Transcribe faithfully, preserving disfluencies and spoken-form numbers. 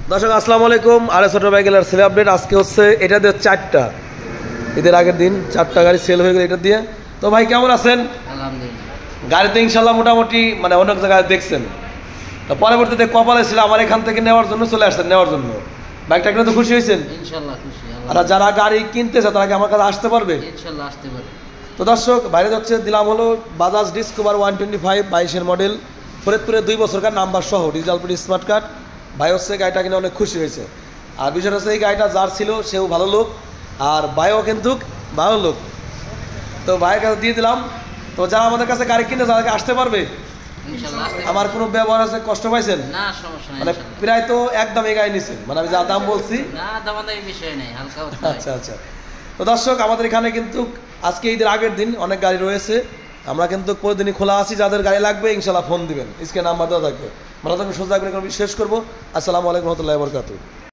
দর্শক আসসালামু আলাইকুম। আর ছোট বাইকের সেল আপডেট আজকে হচ্ছে এটা দিয়ে চারটা ঈদের আগের দিন চারটা গাড়ি সেল হয়ে গেল এটা দিয়ে। তো ভাই কেমন আছেন? আলহামদুলিল্লাহ। গাড়িতে ইনশাল্লাহ মোটামুটি মানে অনেক জায়গায় দেখছেন, তো পরবর্তীতে কপালে ছিল আমার এখান থেকে নেওয়ার জন্য চলে আসছেন নেওয়ার জন্য। বাইকটা কিনে তো খুশি হয়েছেন? ইনশাআল্লাহ খুশি। আর যারা গাড়ি কিনতেছে তারা কি আমার কাছে আসতে পারবে? ইনশাআল্লাহ আসতে পারবে। তো দর্শক বাইরে যাচ্ছে দিলাম হলো Bajaj Discover one twenty five বাইশের মডেল, ফরিদপুরে দুই বছরকার নাম্বার সহ ডিজিটাল প্লেট স্মার্ট কার্ড। ভাই হচ্ছে গাড়িটা কিনে অনেক খুশি হয়েছে। আর বিষয়টা হচ্ছে এই গাড়িটা যার ছিল সেও ভালো লোক, আর ভাইও কিন্তু ভালো লোক। তো ভাইয়ের কাছে দিয়ে দিলাম। তো যারা আমাদের কাছে গাড়ি কিনতে তাদেরকে আসতে পারবে? ইনশাআল্লাহ আসতে আমার কোনো ব্যবহার আছে কষ্ট পাইছেন? না, সমস্যা নাই। মানে প্রায় তো একদম এই গাড়ি নিছেন, মানে আমি যা দাম বলছি। না, দামাদামি বিষয় নাই, হালকা আচ্ছা আচ্ছা। তো দর্শক আমাদের এখানে কিন্তু আজকে ঈদের আগের দিন অনেক গাড়ি রয়েছে, আমরা কিন্তু প্রতিদিনই খোলা আছি। যাদের গাড়ি লাগবে ইনশাল্লাহ ফোন দিবেন, স্ক্রিনে নাম্বার দেওয়া থাকবে। ভালো থাকবেন, সুস্থ থাকবেন। শেষ করবো। আসসালামু আলাইকুম রহমতুল্লাহি ওয়া বারাকাতুহু।